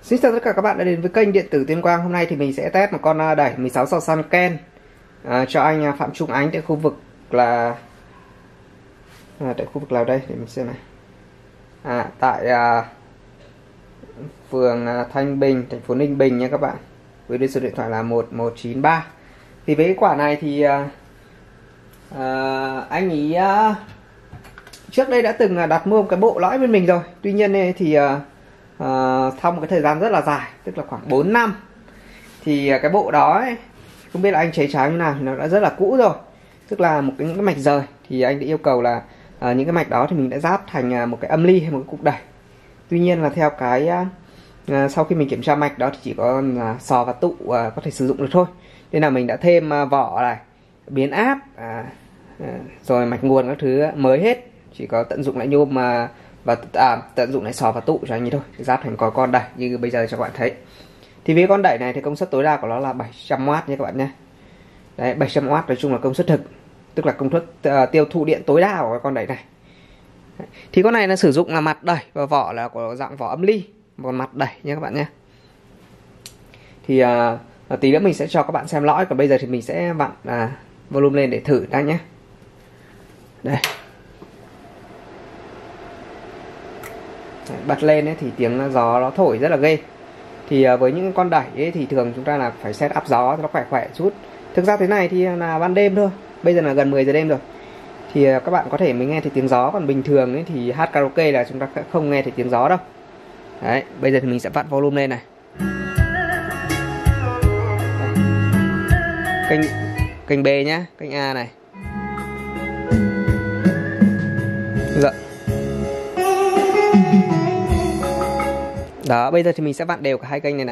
Xin chào tất cả các bạn đã đến với kênh Điện tử Tuyên Quang. Hôm nay thì mình sẽ test một con đẩy 16 sào san Ken cho anh Phạm Trung Ánh tại khu vực là tại khu vực nào đây để mình xem này. Tại phường Thanh Bình, thành phố Ninh Bình nha các bạn. Với số điện thoại là 1193. Thì với cái quả này thì anh ý trước đây đã từng đặt mua một cái bộ lõi bên mình rồi. Tuy nhiên thì sau một cái thời gian rất là dài, tức là khoảng 4 năm, thì cái bộ đó ấy, không biết là anh chế trái như nào thì nó đã rất là cũ rồi, tức là một cái mạch rời. Thì anh đã yêu cầu là những cái mạch đó thì mình đã ráp thành một cái âm ly hay một cái cục đẩy. Tuy nhiên là theo cái sau khi mình kiểm tra mạch đó thì chỉ có sò và tụ có thể sử dụng được thôi, nên là mình đã thêm vỏ này, biến áp rồi mạch nguồn các thứ mới hết, chỉ có tận dụng lại nhôm và tận dụng lại sò và tụ cho anh ấy thôi, ráp thành có con đẩy như bây giờ cho các bạn thấy. Thì với con đẩy này thì công suất tối đa của nó là 700W nha các bạn nhé. Đấy, 700W nói chung là công suất thực, tức là công suất tiêu thụ điện tối đa của con đẩy này. Đấy. Thì con này nó sử dụng là mặt đẩy và vỏ là của dạng vỏ âm ly, một mặt đẩy nha các bạn nhé. Thì tí nữa mình sẽ cho các bạn xem lõi, còn bây giờ thì mình sẽ vặn volume lên để thử đã nhé. Đây. Bật lên ấy, thì tiếng gió nó thổi rất là ghê. Thì với những con đẩy ấy, thì thường chúng ta là phải set up gió cho nó khỏe khỏe chút. Thực ra thế này thì là ban đêm thôi, bây giờ là gần 10 giờ đêm rồi, thì các bạn có thể mới nghe thấy tiếng gió. Còn bình thường ấy, thì hát karaoke là chúng ta không nghe thấy tiếng gió đâu. Đấy, bây giờ thì mình sẽ vặn volume lên này. Kênh B nhá, kênh A này. Dạ. Đó, bây giờ thì mình sẽ vặn đều cả hai kênh này này.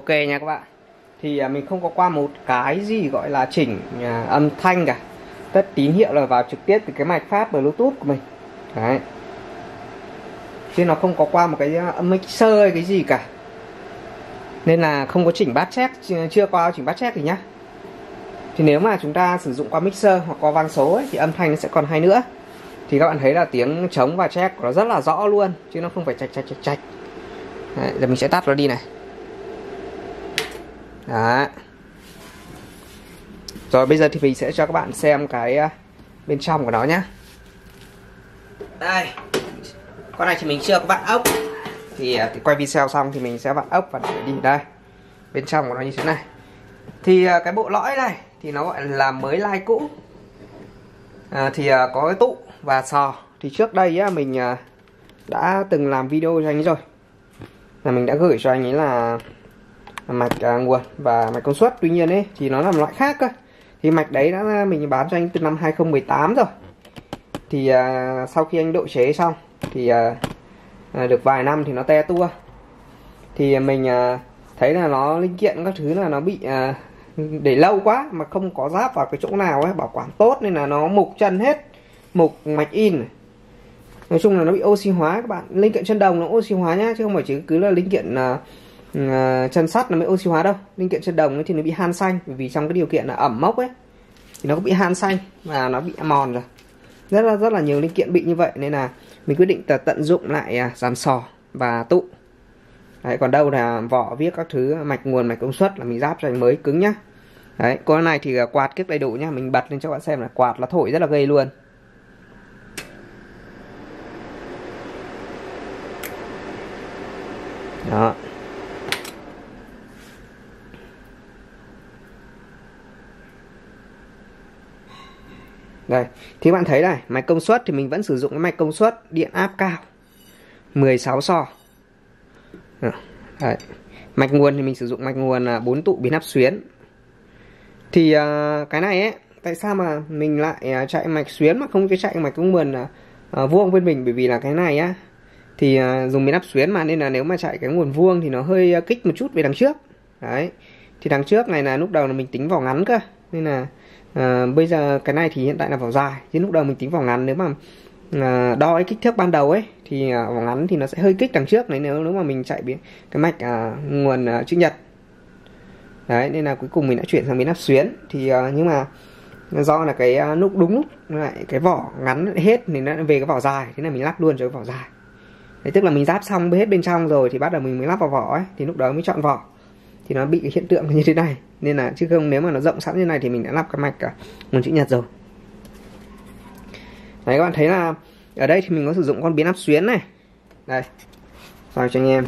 ok nha các bạn. Thì mình không có qua một cái gì gọi là chỉnh âm thanh cả. Tất tín hiệu là vào trực tiếp từ cái mạch phát Bluetooth của mình. Đấy. Chứ nó không có qua một cái âm mixer hay cái gì cả. Nên là không có chỉnh bass check, chưa qua chỉnh bass check thì nhá. Thì nếu mà chúng ta sử dụng qua mixer hoặc qua vang số ấy, thì âm thanh nó sẽ còn hay nữa. Thì các bạn thấy là tiếng trống và check nó rất là rõ luôn, chứ nó không phải chạch chạch chạch chạch. Đấy, giờ mình sẽ tắt nó đi này. Đó. Rồi bây giờ thì mình sẽ cho các bạn xem cái bên trong của nó nhá. Đây. Con này thì mình chưa có vặn ốc. Thì quay video xong thì mình sẽ vặn ốc và để đi đây. Bên trong của nó như thế này. Thì cái bộ lõi này thì nó gọi là mới lai cũ. Thì có cái tụ và sò. Thì trước đây á, mình đã từng làm video cho anh ấy rồi. Là mình đã gửi cho anh ấy là mạch nguồn và mạch công suất. Tuy nhiên ấy thì nó là một loại khác cơ. Thì mạch đấy đã mình bán cho anh từ năm 2018 rồi. Thì sau khi anh độ chế xong thì được vài năm thì nó te tua. Thì mình thấy là nó linh kiện các thứ là nó bị để lâu quá mà không có giáp vào cái chỗ nào ấy, bảo quản tốt nên là nó mục chân hết, mục mạch in này. Nói chung là nó bị oxy hóa các bạn. Linh kiện chân đồng nó oxy hóa nhá, chứ không phải chỉ cứ là linh kiện chân sắt nó mới oxy hóa đâu. Linh kiện chân đồng thì nó bị han xanh, bởi vì trong cái điều kiện là ẩm mốc ấy thì nó cũng bị han xanh và nó bị mòn rồi. Rất là nhiều linh kiện bị như vậy nên là mình quyết định tận dụng lại dàn sò và tụ. Đấy, còn đâu là vỏ viết các thứ mạch nguồn, mạch công suất là mình ráp cho anh mới cứng nhá. Đấy, con này thì quạt kiếp đầy đủ nhá, mình bật lên cho các bạn xem là quạt nó thổi rất là gây luôn. Đó. Đây, thì bạn thấy này, mạch công suất thì mình vẫn sử dụng cái mạch công suất điện áp cao 16 sò. Đấy. Mạch nguồn thì mình sử dụng mạch nguồn 4 tụ biến áp xuyến. Thì cái này ấy, tại sao mà mình lại chạy mạch xuyến mà không chạy mạch công nguồn vuông bên mình? Bởi vì là cái này á thì dùng biến áp xuyến mà, nên là nếu mà chạy cái nguồn vuông thì nó hơi kích một chút về đằng trước. Đấy. Thì đằng trước này là lúc đầu là mình tính vỏ ngắn cơ, nên là bây giờ cái này thì hiện tại là vỏ dài, chứ lúc đầu mình tính vỏ ngắn. Nếu mà đo cái kích thước ban đầu ấy thì vỏ ngắn thì nó sẽ hơi kích đằng trước này, nếu mà mình chạy cái mạch nguồn chữ nhật. Đấy, nên là cuối cùng mình đã chuyển sang biến áp xuyến. Thì nhưng mà do là cái lúc đúng lúc lại cái vỏ ngắn hết thì nó về cái vỏ dài, thế là mình lắp luôn cho cái vỏ dài. Đấy, tức là mình ráp xong hết bên trong rồi thì bắt đầu mình mới lắp vào vỏ ấy, thì lúc đó mới chọn vỏ. Thì nó bị cái hiện tượng như thế này, nên là chứ không nếu mà nó rộng sẵn như này thì mình đã lắp cái mạch nguồn chữ nhật rồi. Đấy, các bạn thấy là ở đây thì mình có sử dụng con biến áp xuyến này. Đây, soi cho anh em.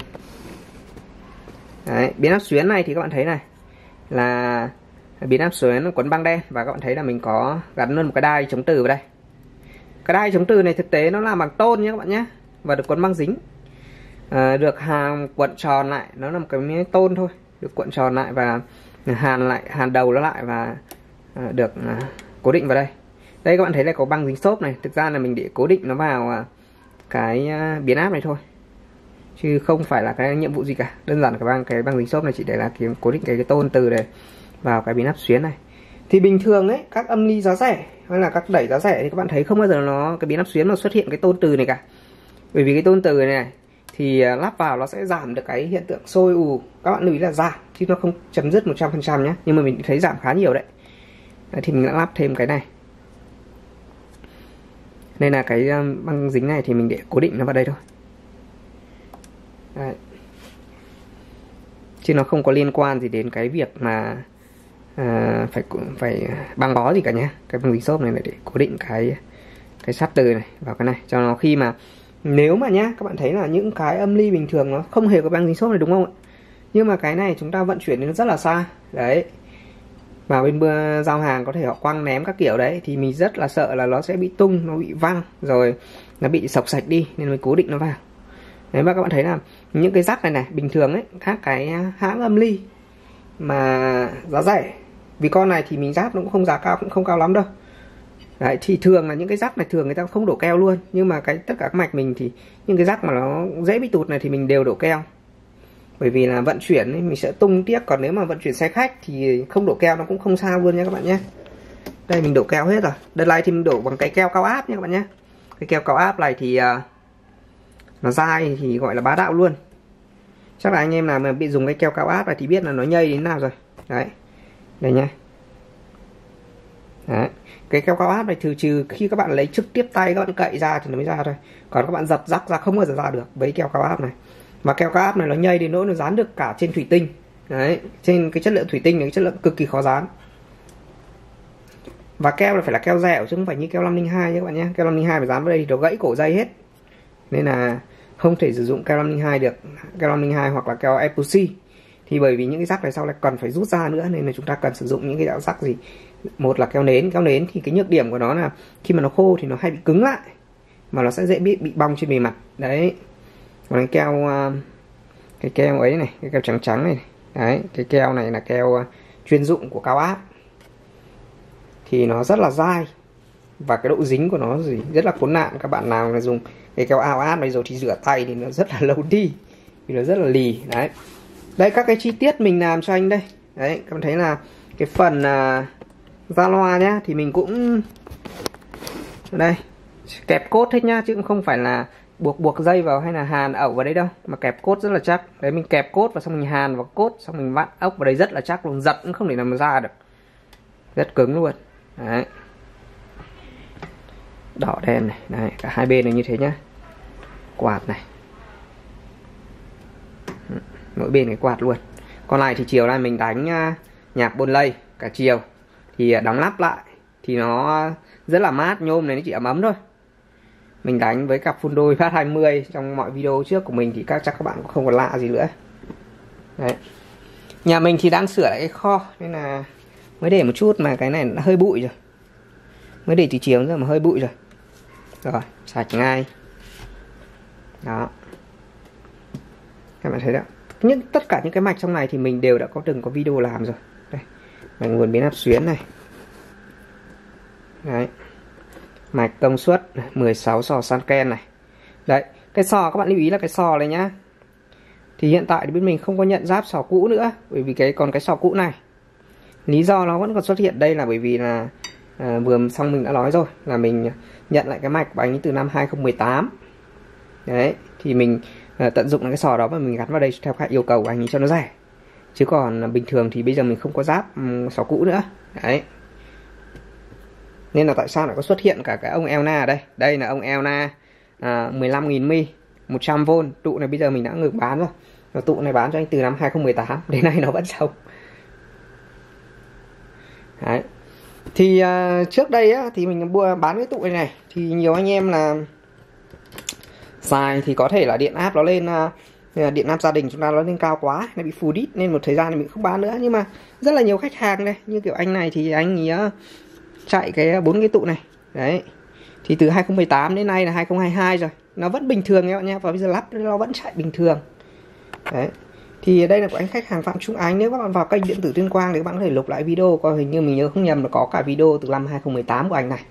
Đấy, biến áp xuyến này thì các bạn thấy này là biến áp xuyến quấn băng đen, và các bạn thấy là mình có gắn luôn một cái đai chống từ vào đây. Cái đai chống từ này thực tế nó làm bằng tôn nhé các bạn nhé, và được quấn băng dính. Được hàn cuộn tròn lại, nó là một cái tôn thôi, được cuộn tròn lại và hàn đầu nó lại và được cố định vào đây. Đây các bạn thấy là có băng dính xốp này, thực ra là mình để cố định nó vào cái biến áp này thôi, chứ không phải là cái nhiệm vụ gì cả. Đơn giản là cái băng dính xốp này chỉ để là cố định cái tôn từ này vào cái biến áp xuyến này. Thì bình thường ấy, các âm ly giá rẻ hay là các đẩy giá rẻ thì các bạn thấy không bao giờ cái biến áp xuyến mà xuất hiện cái tôn từ này cả. Bởi vì cái tôn từ này thì lắp vào nó sẽ giảm được cái hiện tượng sôi ù. Các bạn lưu ý là giảm, chứ nó không chấm dứt 100% nhé. Nhưng mà mình thấy giảm khá nhiều đấy. Thì mình đã lắp thêm cái này. Nên là cái băng dính này thì mình để cố định nó vào đây thôi. Đấy. Chứ nó không có liên quan gì đến cái việc mà phải băng bó gì cả nhé. Cái băng dính xốp này là để cố định cái sắt từ này vào cái này, cho nó khi mà nếu mà nhá, các bạn thấy là những cái âm ly bình thường nó không hề có băng dính xốp này đúng không ạ? Nhưng mà cái này chúng ta vận chuyển đến rất là xa. Đấy. Vào bên giao hàng có thể họ quăng ném các kiểu đấy, thì mình rất là sợ là nó sẽ bị tung, nó bị văng, rồi nó bị sộc sạch đi, nên mới cố định nó vào. Đấy, và các bạn thấy là những cái rắc này bình thường ấy, các cái hãng âm ly mà giá rẻ, vì con này thì mình ráp nó cũng không giá cao, cũng không cao lắm đâu. Đấy, thì thường là những cái rắc này thường người ta không đổ keo luôn, nhưng mà tất cả các mạch mình thì những cái rắc mà nó dễ bị tụt này thì mình đều đổ keo. Bởi vì là vận chuyển ấy, mình sẽ tung tiếc, còn nếu mà vận chuyển xe khách thì không đổ keo nó cũng không sao luôn nha các bạn nhé. Đây mình đổ keo hết rồi. Đợt này thì mình đổ bằng cái keo cao áp nha các bạn nhé. Cái keo cao áp này thì nó dai thì gọi là bá đạo luôn. Chắc là anh em nào mà bị dùng cái keo cao áp này thì biết là nó nhây đến nào rồi. Đấy. Đây nhá. Đấy. Cái keo cao áp này trừ khi các bạn lấy trực tiếp tay các bạn cậy ra thì nó mới ra thôi. Còn các bạn giật rắc ra không bao giờ ra được với keo cao áp này. Mà keo cao áp này nó nhây đến nỗi nó dán được cả trên thủy tinh. Đấy, trên cái chất lượng thủy tinh này, cái chất lượng cực kỳ khó dán. Và keo là phải là keo dẻo chứ không phải như keo 502 nhé các bạn nhé. Keo 502 phải dán vào đây thì nó gãy cổ dây hết. Nên là không thể sử dụng keo 502 được. Keo 502 hoặc là keo epoxy. Thì bởi vì những cái rắc này sau này cần phải rút ra nữa, nên là chúng ta cần sử dụng những cái dạng rắc gì. Một là keo nến thì cái nhược điểm của nó là khi mà nó khô thì nó hay bị cứng lại, mà nó sẽ dễ bị bong trên bề mặt. Đấy. Còn cái keo ấy này, cái keo trắng trắng này. Đấy, cái keo này là keo chuyên dụng của cao áp. Thì nó rất là dai và cái độ dính của nó rất là khốn nạn. Các bạn nào là dùng cái keo cao áp này rồi thì rửa tay thì nó rất là lâu đi, vì nó rất là lì. Đấy. Đây các cái chi tiết mình làm cho anh đây. Đấy, các bạn thấy là cái phần da loa nhá thì mình cũng đây kẹp cốt hết nhá, chứ cũng không phải là buộc dây vào hay là hàn ẩu vào đấy đâu, mà kẹp cốt rất là chắc. Đấy, mình kẹp cốt và xong mình hàn vào cốt, xong mình vặn ốc vào đây rất là chắc luôn, giật cũng không thể nào mà ra được, rất cứng luôn. Đấy, đỏ đen này, đấy, cả hai bên là như thế nhá. Quạt này, mỗi bên cái quạt luôn. Còn này thì chiều nay mình đánh nhạc bôn lây cả chiều thì đóng nắp lại thì nó rất là mát, nhôm này nó chỉ ấm ấm thôi. Mình đánh với cặp phun đôi Bass 20 trong mọi video trước của mình thì chắc các bạn cũng không còn lạ gì nữa. Đấy. Nhà mình thì đang sửa lại cái kho nên là mới để một chút mà cái này đã hơi bụi rồi. Mới để từ chiều rồi mà hơi bụi rồi. Rồi, sạch ngay. Đó. Các bạn thấy đó. Tất cả những cái mạch trong này thì mình đều đã từng có video làm rồi. Đây. Mạch nguồn biến áp xuyến này. Đấy. Mạch công suất 16 sò Sanken này. Đấy, cái sò các bạn lưu ý là cái sò này nhá. Thì hiện tại thì bên mình không có nhận giáp sò cũ nữa, bởi vì còn cái sò cũ này. Lý do nó vẫn còn xuất hiện đây là bởi vì là vừa xong mình đã nói rồi là mình nhận lại cái mạch của anh ấy từ năm 2018. Đấy, thì mình tận dụng cái sò đó và mình gắn vào đây theo các yêu cầu của anh ấy cho nó rẻ. Chứ còn bình thường thì bây giờ mình không có giáp sò cũ nữa. Đấy. Nên là tại sao lại có xuất hiện cả cái ông Elna ở đây. Đây là ông Elna 15.000 mAh 100V. Tụ này bây giờ mình đã ngừng bán rồi. Và tụ này bán cho anh từ năm 2018 đến nay nó vẫn sống. Đấy. Thì trước đây á, thì mình bán cái tụ này thì nhiều anh em là xài thì có thể là điện áp nó lên, điện áp gia đình chúng ta nó lên cao quá, nó bị phù đít nên một thời gian thì mình không bán nữa. Nhưng mà rất là nhiều khách hàng đây, như kiểu anh này thì anh ấy chạy cái 4 cái tụ này. Đấy. Thì từ 2018 đến nay là 2022 rồi, nó vẫn bình thường các bạn nhé, và bây giờ lắp nó vẫn chạy bình thường. Đấy. Thì đây là của anh khách hàng Phạm Trung Ánh. Nếu các bạn vào kênh Điện tử Tuyên Quang thì các bạn có thể lục lại video, coi hình như mình nhớ không nhầm là có cả video từ năm 2018 của anh này.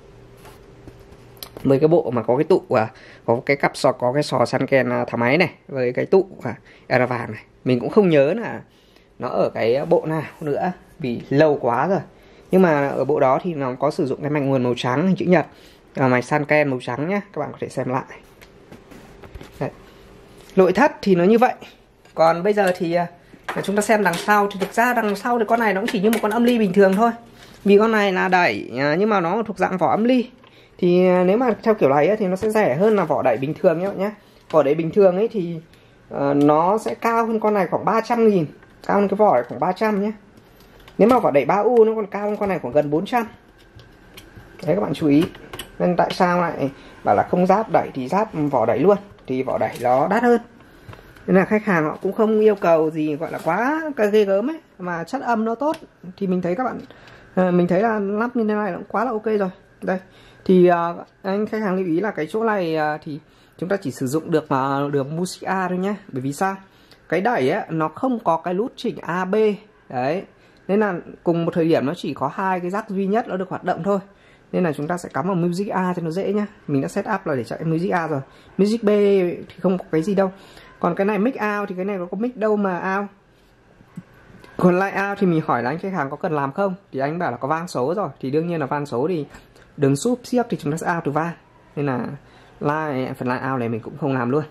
Với cái bộ mà có cái tụ có cái cặp sò, có cái sò Sanken thả máy này, với cái tụ era vàng này. Mình cũng không nhớ là nó ở cái bộ nào nữa vì lâu quá rồi. Nhưng mà ở bộ đó thì nó có sử dụng cái mạch nguồn màu trắng hình chữ nhật, mạch Sanken màu trắng nhé, các bạn có thể xem lại. Đấy. Nội thất thì nó như vậy. Còn bây giờ thì chúng ta xem đằng sau. Thì thực ra đằng sau thì con này nó cũng chỉ như một con âm ly bình thường thôi. Vì con này là đẩy nhưng mà nó thuộc dạng vỏ âm ly. Thì nếu mà theo kiểu này ấy, thì nó sẽ rẻ hơn là vỏ đẩy bình thường nhé bạn nhé. Vỏ đẩy bình thường ấy thì nó sẽ cao hơn con này khoảng 300.000, cao hơn cái vỏ này khoảng 300 nhé. Nếu mà vỏ đẩy 3U nó còn cao hơn con này khoảng gần 400. Đấy các bạn chú ý. Nên tại sao lại bảo là không giáp đẩy thì giáp vỏ đẩy luôn, thì vỏ đẩy nó đắt hơn. Nên là khách hàng họ cũng không yêu cầu gì gọi là quá ghê gớm ấy, mà chất âm nó tốt. Thì mình thấy các bạn mình thấy là lắp như thế này cũng quá là ok rồi. Đây. Thì anh khách hàng lưu ý là cái chỗ này thì chúng ta chỉ sử dụng được Music A thôi nhé. Bởi vì sao? Cái đẩy ấy, nó không có cái nút chỉnh AB. Đấy. Nên là cùng một thời điểm nó chỉ có hai cái jack duy nhất nó được hoạt động thôi. Nên là chúng ta sẽ cắm vào Music A cho nó dễ nhá. Mình đã set up là để chạy Music A rồi. Music B thì không có cái gì đâu. Còn cái này mic out thì cái này nó có mic đâu mà out. Còn line out thì mình hỏi là anh khách hàng có cần làm không, thì anh bảo là có vang số rồi, thì đương nhiên là vang số thì đừng súp xiếc thì chúng ta sẽ out từ vang, nên là phần line out này mình cũng không làm luôn.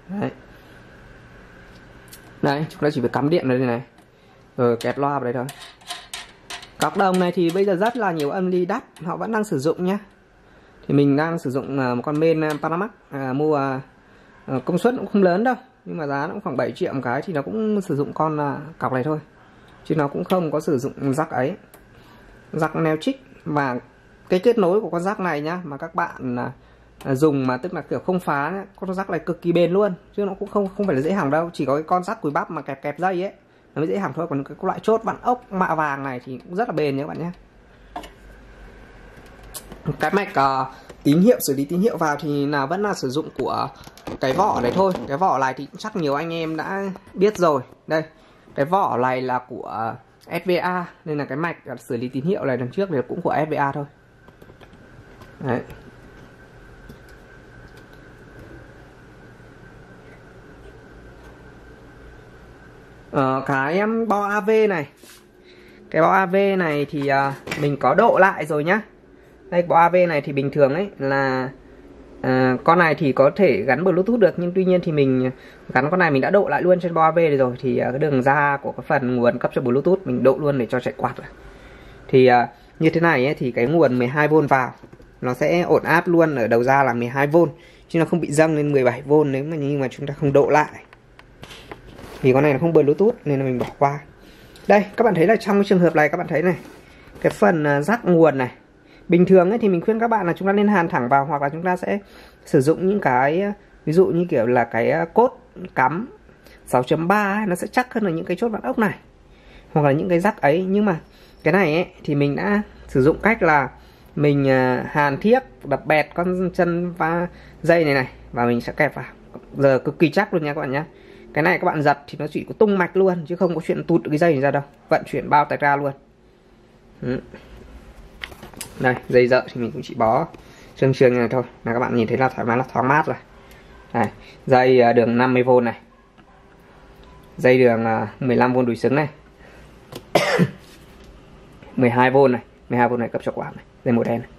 Đấy, chúng ta chỉ phải cắm điện vào đây này, rồi kẹp loa vào đây thôi. Cọc đồng này thì bây giờ rất là nhiều âm ly đắt họ vẫn đang sử dụng nhá. Thì mình đang sử dụng một con main Panamax, mua công suất cũng không lớn đâu, nhưng mà giá nó cũng khoảng 7 triệu một cái, thì nó cũng sử dụng con cọc này thôi, chứ nó cũng không có sử dụng jack ấy, jack neo trích. Và cái kết nối của con jack này nhá, mà các bạn dùng mà tức là kiểu không phá nhá, con jack này cực kỳ bền luôn, chứ nó cũng không phải là dễ hỏng đâu. Chỉ có cái con jack cùi bắp mà kẹp dây ấy nó mới dễ hỏng thôi, còn cái loại chốt vặn ốc mạ vàng này thì cũng rất là bền nhé các bạn nhé. Cái mạch tín hiệu, xử lý tín hiệu vào thì vẫn là sử dụng của cái vỏ này thôi. Cái vỏ này thì chắc nhiều anh em đã biết rồi. Đây, cái vỏ này là của SVA, nên là cái mạch xử lý tín hiệu này đằng trước thì cũng của SVA thôi. Đấy. Cái bo AV này, cái bo AV này thì mình có độ lại rồi nhá. Đây, bo AV này thì bình thường ấy là con này thì có thể gắn Bluetooth được, nhưng tuy nhiên thì mình gắn con này mình đã độ lại luôn trên bo AV này rồi, thì cái đường ra của cái phần nguồn cấp cho Bluetooth mình độ luôn để cho chạy quạt rồi. Thì như thế này ấy, thì cái nguồn 12V vào nó sẽ ổn áp luôn ở đầu ra là 12V, chứ nó không bị dâng lên 17V nếu mà nhưng mà chúng ta không độ lại. Vì con này nó không Bluetooth nên là mình bỏ qua. Đây, các bạn thấy là trong cái trường hợp này các bạn thấy này, cái phần jack nguồn này, bình thường ấy thì mình khuyên các bạn là chúng ta nên hàn thẳng vào, hoặc là chúng ta sẽ sử dụng những cái ví dụ như kiểu là cái cốt cắm 6.3 ấy, nó sẽ chắc hơn là những cái chốt vặn ốc này, hoặc là những cái jack ấy. Nhưng mà cái này ấy thì mình đã sử dụng cách là mình hàn thiếc đập bẹt con chân và dây này và mình sẽ kẹp vào, giờ cực kỳ chắc luôn nha các bạn nhé. Cái này các bạn giật thì nó chỉ có tung mạch luôn, chứ không có chuyện tụt cái dây này ra đâu, vận chuyển bao tạch ra luôn. Đây, dây dợ thì mình cũng chỉ bó sương như này thôi, là các bạn nhìn thấy là thoải mái, là thoáng mát rồi. Đây, dây đường 50V này, dây đường 15V đùi xứng này, 12V này, 12V này cấp cho quạt này, dây màu đen này.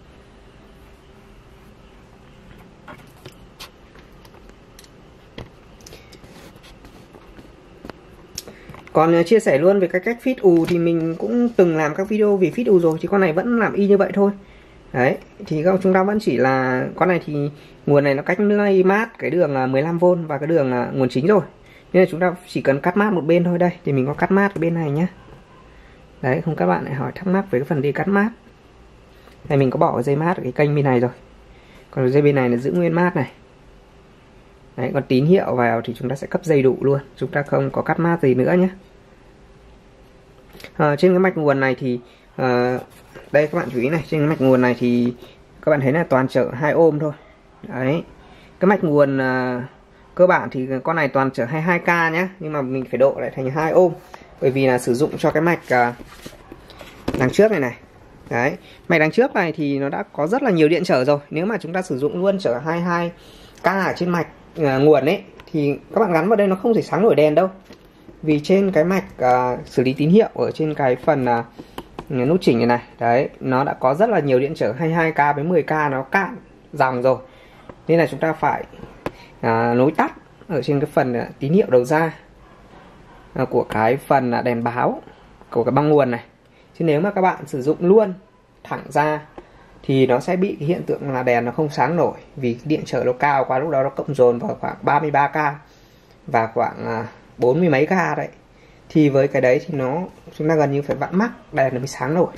Còn chia sẻ luôn về cái cách fit ù thì mình cũng từng làm các video về fit ù rồi, thì con này vẫn làm y như vậy thôi. Đấy, thì chúng ta vẫn chỉ là con này thì nguồn này nó cách lay mát cái đường 15V và cái đường nguồn chính rồi, nên là chúng ta chỉ cần cắt mát một bên thôi. Đây thì mình có cắt mát cái bên này nhá. Đấy, không các bạn lại hỏi thắc mắc về cái phần đi cắt mát. Đây mình có bỏ cái dây mát ở cái kênh bên này rồi, còn dây bên này là giữ nguyên mát này. Đấy, còn tín hiệu vào thì chúng ta sẽ cấp dây đủ luôn, chúng ta không có cắt mát gì nữa nhé. Trên cái mạch nguồn này thì đây các bạn chú ý này, trên cái mạch nguồn này thì các bạn thấy là toàn chở 2 ohm thôi. Đấy, cái mạch nguồn cơ bản thì con này toàn chở 22K nhé, nhưng mà mình phải độ lại thành 2 ohm, bởi vì là sử dụng cho cái mạch đằng trước này này. Đấy, mạch đằng trước này thì nó đã có rất là nhiều điện trở rồi. Nếu mà chúng ta sử dụng luôn chở 22K ở trên mạch nguồn ấy thì các bạn gắn vào đây nó không thể sáng nổi đèn đâu, vì trên cái mạch xử lý tín hiệu ở trên cái phần nút chỉnh này đấy, nó đã có rất là nhiều điện trở 22K với 10K nó cạn dòng rồi, nên là chúng ta phải nối tắt ở trên cái phần tín hiệu đầu ra của cái phần đèn báo của cái băng nguồn này. Chứ nếu mà các bạn sử dụng luôn thẳng ra thì nó sẽ bị cái hiện tượng là đèn nó không sáng nổi, vì điện trở nó cao quá, lúc đó nó cộng dồn vào khoảng 33K và khoảng 40 mấy K đấy. Thì với cái đấy thì chúng ta gần như phải vặn mắt đèn nó mới sáng nổi.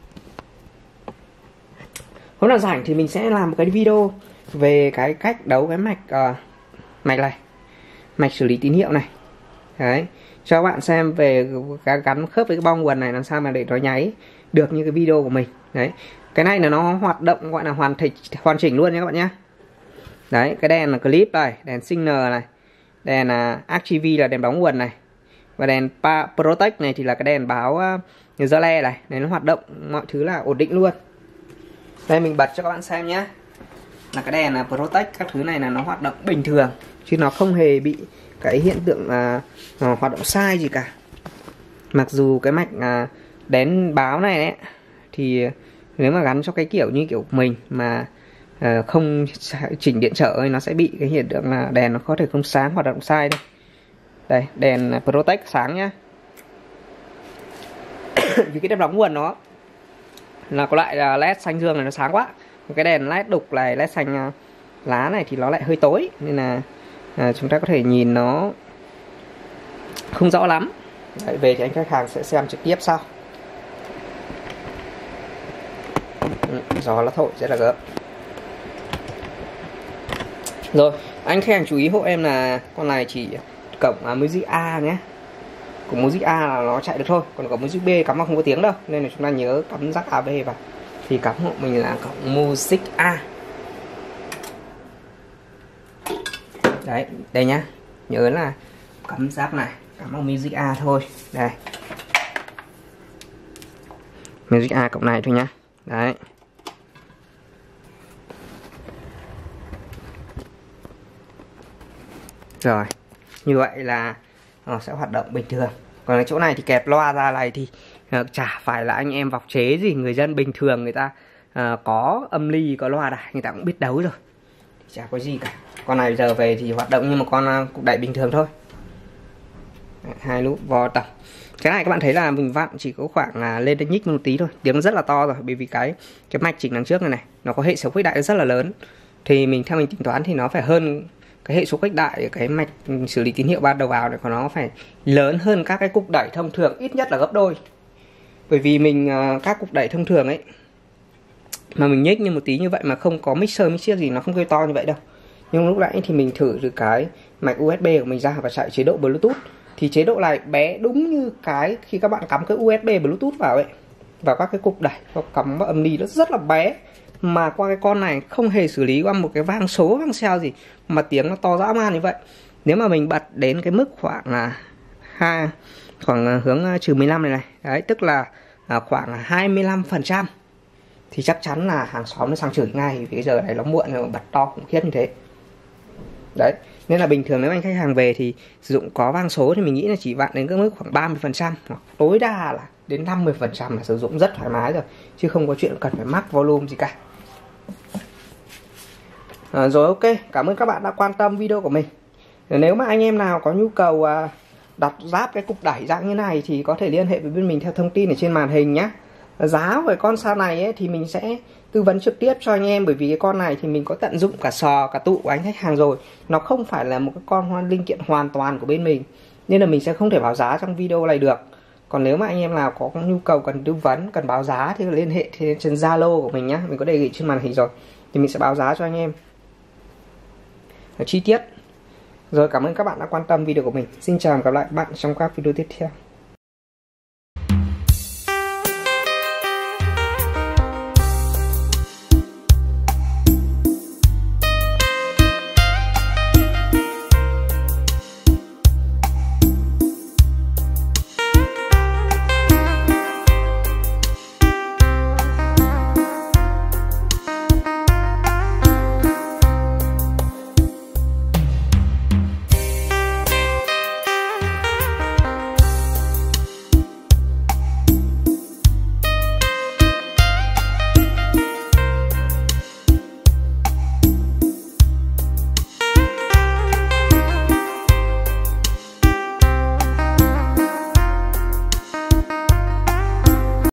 Hôm nào rảnh thì mình sẽ làm một cái video về cái cách đấu cái mạch này, mạch xử lý tín hiệu này. Đấy, cho các bạn xem về cái gắn khớp với cái bong nguồn này làm sao mà để nó nháy được như cái video của mình. Đấy, cái này là nó hoạt động gọi là hoàn chỉnh luôn nha các bạn nhé. Đấy, cái đèn là clip đây, đèn signal này, đèn RGB là đèn báo nguồn này, và đèn protect này thì là cái đèn báo giơ le này, nó hoạt động mọi thứ là ổn định luôn. Đây mình bật cho các bạn xem nhé. là cái đèn Protect các thứ này là nó hoạt động bình thường, chứ nó không hề bị cái hiện tượng hoạt động sai gì cả. Mặc dù cái mạch đèn báo này ấy, thì nếu mà gắn cho cái kiểu như kiểu mình mà không chỉnh điện trở ấy, nó sẽ bị cái hiện tượng là đèn nó có thể không sáng, hoạt động sai đây. Đây, đèn Protect sáng nhá. Vì cái đèn đóng nguồn nó là có loại là led xanh dương này nó sáng quá. Cái đèn led đục này, led xanh lá này thì nó lại hơi tối, nên là chúng ta có thể nhìn nó không rõ lắm. Đấy, về thì anh khách hàng sẽ xem trực tiếp sau. Gió nó thổi rất là gấp. Rồi, anh khách hàng chú ý hộ em là con này chỉ cổng Music A nhé. Cổng Music A là nó chạy được thôi, còn cổng Music B cắm vào không có tiếng đâu, nên là chúng ta nhớ cắm jack AB vào. Thì cắm hộ mình là cổng Music A. Đấy, đây nhá. Nhớ là cắm jack này, cắm vào Music A thôi. Đây. Music A cổng này thôi nhá. Đấy. Rồi, như vậy là nó sẽ hoạt động bình thường. Còn ở chỗ này thì kẹp loa ra này thì chả phải là anh em vọc chế gì. Người dân bình thường người ta có âm ly, có loa đài, người ta cũng biết đấu rồi, thì chả có gì cả. Con này giờ về thì hoạt động như một con cục đẩy bình thường thôi. Hai nút vò tổng. Cái này các bạn thấy là mình vặn chỉ có khoảng lên đến nhích một tí thôi, tiếng rất là to rồi, bởi vì cái mạch chỉnh đằng trước này nó có hệ số khuếch đại rất là lớn. Thì theo mình tính toán thì nó phải hơn cái hệ số khuếch đại, cái mạch xử lý tín hiệu ban đầu vào này của nó phải lớn hơn các cái cục đẩy thông thường, ít nhất là gấp đôi. Bởi vì mình các cục đẩy thông thường ấy mà mình nhích như một tí như vậy mà không có mixer gì, nó không kêu to như vậy đâu. Nhưng lúc nãy thì mình thử từ cái mạch USB của mình ra và chạy chế độ Bluetooth, thì chế độ này bé đúng như cái khi các bạn cắm cái USB Bluetooth vào ấy, vào các cái cục đẩy hoặc cắm vào âm ly, nó rất là bé. Mà qua cái con này không hề xử lý qua một cái vang số, vang xeo gì mà tiếng nó to dã man như vậy. Nếu mà mình bật đến cái mức khoảng khoảng hướng trừ 15 này, đấy, tức là khoảng 25%, thì chắc chắn là hàng xóm nó sang chửi ngay, vì cái giờ này nó muộn rồi mà bật to khủng khiếp như thế. Đấy, nên là bình thường nếu anh khách hàng về thì sử dụng có vang số thì mình nghĩ là chỉ vặn đến cái mức khoảng 30%, hoặc tối đa là đến 50% là sử dụng rất thoải mái rồi, chứ không có chuyện cần phải mắc volume gì cả. Rồi, ok, cảm ơn các bạn đã quan tâm video của mình. Nếu mà anh em nào có nhu cầu đặt ráp cái cục đẩy dạng như này thì có thể liên hệ với bên mình theo thông tin ở trên màn hình nhé. Giá về con sao này ấy, thì mình sẽ tư vấn trực tiếp cho anh em, bởi vì cái con này thì mình có tận dụng cả sò cả tụ của anh khách hàng rồi. Nó không phải là một cái con linh kiện hoàn toàn của bên mình, nên là mình sẽ không thể báo giá trong video này được. Còn nếu mà anh em nào có nhu cầu cần tư vấn, cần báo giá thì liên hệ trên Zalo của mình nhé, mình có đề nghị trên màn hình rồi, thì mình sẽ báo giá cho anh em chi tiết. Rồi, cảm ơn các bạn đã quan tâm video của mình. Xin chào và gặp lại các bạn trong các video tiếp theo.